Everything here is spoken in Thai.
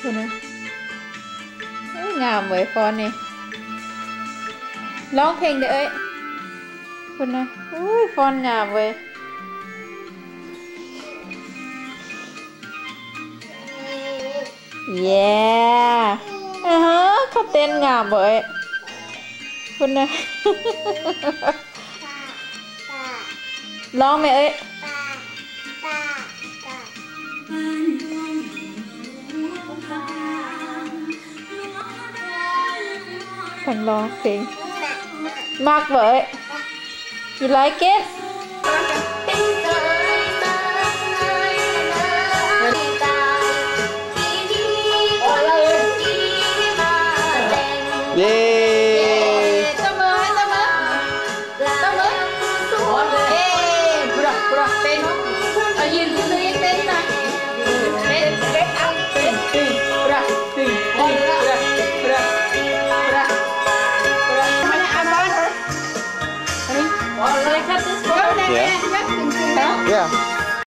คุณนะงามเว้ยฟอนนี่ร้องเพลงเด้อเอ้ยคุณนะอุ้ยฟอนงามเว้ยเย้เขาเต้นงามเว้ยคุณนะร้องไหมเอ้ยฟังร้องเพลงมากเว้ย you like it เย้ตบมือให้ตบมือตบมือเอ๊บุระบุระเต้นเอายืนยืนเต้นนะเต้นเต้นเอาเต้นตึงบุระตึงบุระบุระบุระบุระมาเนี่ยบอลอันนี้ Should I cut this? Yeah.